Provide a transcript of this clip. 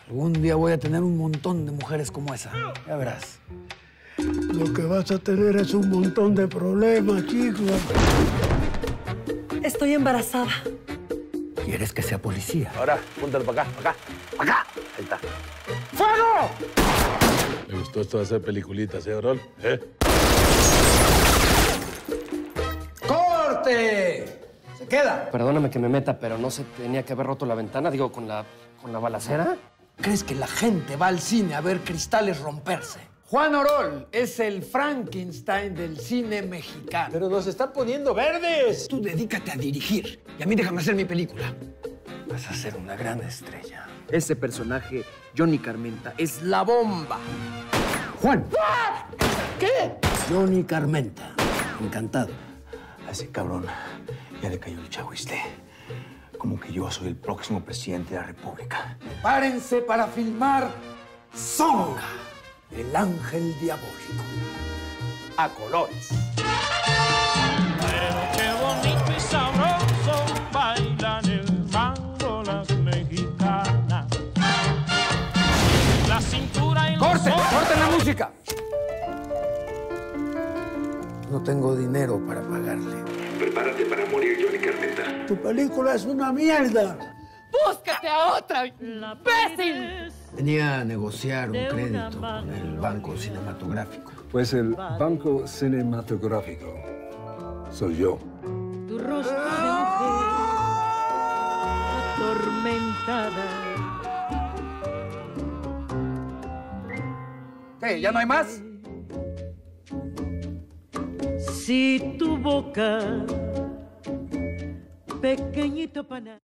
Algún día voy a tener un montón de mujeres como esa. Ya verás. Lo que vas a tener es un montón de problemas, chico. Estoy embarazada. ¿Quieres que sea policía? Ahora, púntalo para acá, para acá, para acá. Ahí está. ¡Fuego! Me gustó esto de hacer peliculitas, ¿eh, Orol? ¡Corte! ¡Se queda! Perdóname que me meta, pero no se tenía que haber roto la ventana, digo, con la balacera. ¿Crees que la gente va al cine a ver cristales romperse? Juan Orol es el Frankenstein del cine mexicano. Pero nos están poniendo verdes. Tú dedícate a dirigir y a mí déjame hacer mi película. Vas a ser una gran estrella. Ese personaje, Johnny Carmenta, es la bomba. Juan. ¿Qué? Johnny Carmenta. Encantado. A ese cabrón ya le cayó el chahuiste. Como que yo soy el próximo presidente de la República. Prepárense para filmar Zonga, el ángel diabólico. A colores. Pero qué bonito y sabroso bailan el mango las mexicanas. La cintura y los ¡Corten! ojos. ¡Corten la música! No tengo dinero para pagarle. Prepárate para morir, Johnny Carmenta. Tu película es una mierda. ¡Búscate a otra, imbécil! Venía a negociar un crédito con el Banco Cinematográfico. Pues el Banco Cinematográfico soy yo. Tu rostro de mujer atormentada. ¿Qué? ¿Ya no hay más? Si tu boca, pequeñito pana.